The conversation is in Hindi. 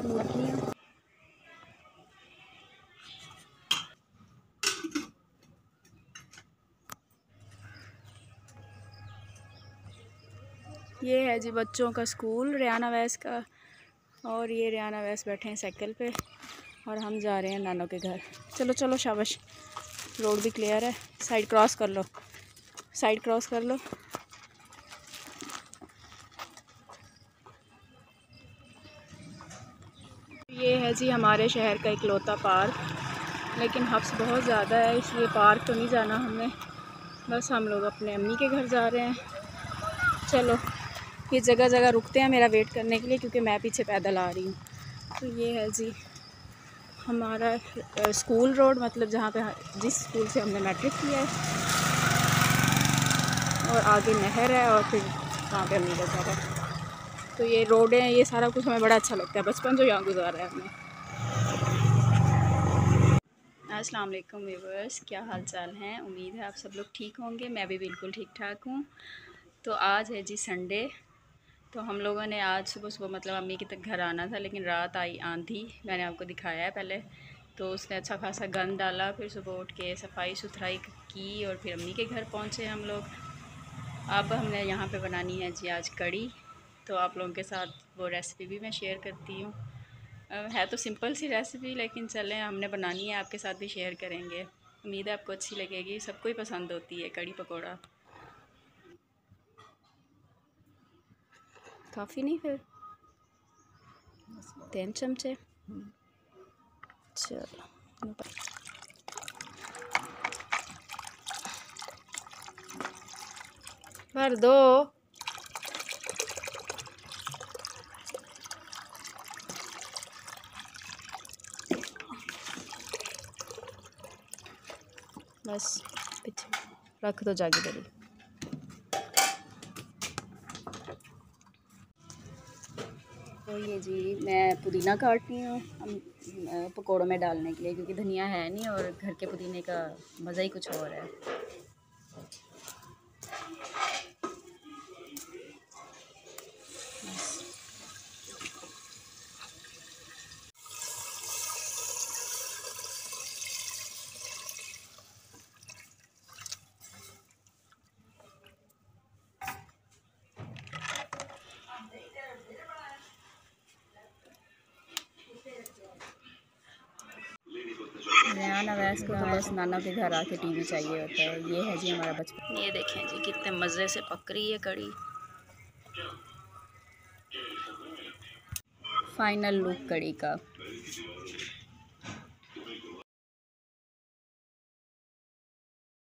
निकली हूँ। ये है जी बच्चों का स्कूल रियाना वैस का, और ये रियाना वैस बैठे हैं साइकिल पे और हम जा रहे हैं नानों के घर। चलो चलो शाबाश, रोड भी क्लियर है, साइड क्रॉस कर लो, साइड क्रॉस कर लो। ये है जी हमारे शहर का इकलौता पार्क, लेकिन हब्स बहुत ज़्यादा है इसलिए पार्क तो नहीं जाना हमने, बस हम लोग अपने अम्मी के घर जा रहे हैं। चलो, ये जगह जगह रुकते हैं मेरा वेट करने के लिए क्योंकि मैं पीछे पैदल आ रही हूँ। तो ये है जी हमारा स्कूल रोड, मतलब जहाँ पे जिस स्कूल से हमने मैट्रिक किया है, और आगे नहर है और फिर वहाँ पे अम्मी का घर है। तो ये रोड है, ये सारा कुछ हमें बड़ा अच्छा लगता है, बचपन जो यहाँ गुजारा है हमने। अस्सलाम वालेकुम व्यूअर्स, क्या हाल चाल हैं? उम्मीद है आप सब लोग ठीक होंगे, मैं भी बिल्कुल ठीक ठाक हूँ। तो आज है जी संडे, तो हम लोगों ने आज सुबह सुबह मतलब अम्मी के तक घर आना था, लेकिन रात आई आंधी, मैंने आपको दिखाया है पहले। तो उसने अच्छा खासा गंद डाला, फिर सुबह उठ के सफाई सुथराई की और फिर अम्मी के घर पहुँचे हम लोग। अब हमने यहाँ पे बनानी है जी आज कड़ी, तो आप लोगों के साथ वो रेसिपी भी मैं शेयर करती हूँ। है तो सिंपल सी रेसिपी, लेकिन चलें हमने बनानी है, आपके साथ भी शेयर करेंगे। उम्मीद है आपको अच्छी लगेगी, सबको ही पसंद होती है कड़ी पकौड़ा। काफ़ी नहीं, फिर 3 चमचे। चलो भर दो। बस पीछे रख दो जागी बड़ी। तो ये जी मैं पुदीना काट रही हूँ पकौड़ों में डालने के लिए, क्योंकि धनिया है नहीं और घर के पुदीने का मज़ा ही कुछ और है। रियाना वैस को तो बस नाना के घर आके टीवी चाहिए होता है। ये है जी हमारा बचपन। ये देखें जी कितने मज़े से पक रही है कड़ी। फाइनल लुक कड़ी का।